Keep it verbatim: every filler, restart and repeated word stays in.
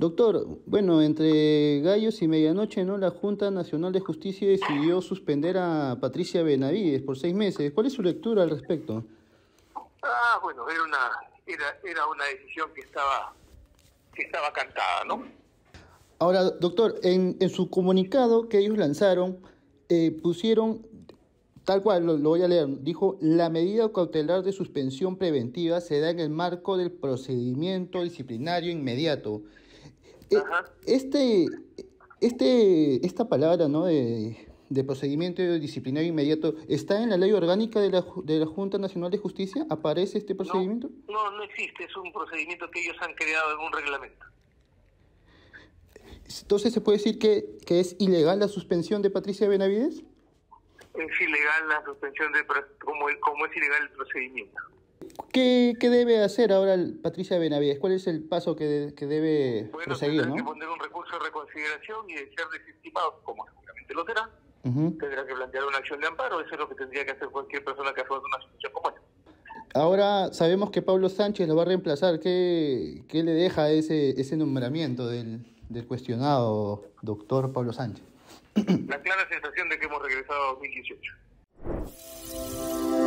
Doctor, bueno, entre gallos y medianoche, ¿no? La Junta Nacional de Justicia decidió suspender a Patricia Benavides por seis meses. ¿Cuál es su lectura al respecto? Ah, bueno, era una era era una decisión que estaba que estaba cantada, ¿no? Ahora, doctor, en, en su comunicado que ellos lanzaron, eh, pusieron, tal cual, lo, lo voy a leer, dijo, la medida cautelar de suspensión preventiva se da en el marco del procedimiento disciplinario inmediato. Eh, Ajá. Este, este, esta palabra, ¿no? de, de procedimiento disciplinario inmediato, ¿está en la ley orgánica de la, Ju- de la Junta Nacional de Justicia? ¿Aparece este No, procedimiento? no, no existe, es un procedimiento que ellos han creado en un reglamento. Entonces, ¿se puede decir que, que es ilegal la suspensión de Patricia Benavides? Es ilegal la suspensión de pro- como como es ilegal el procedimiento. ¿Qué, qué debe hacer ahora el- Patricia Benavides? ¿Cuál es el paso que, de- que debe Bueno, proseguir, tendrá que no? poner un recurso de reconsideración y de ser desestimado, como seguramente lo será, Ujú. tendrá que plantear una acción de amparo. Eso es lo que tendría que hacer cualquier persona que afronte una situación como esta. Ahora sabemos que Pablo Sánchez lo va a reemplazar. ¿Qué, qué le deja ese, ese nombramiento del, del cuestionado doctor Pablo Sánchez? La clara sensación de que hemos regresado a dos mil dieciocho.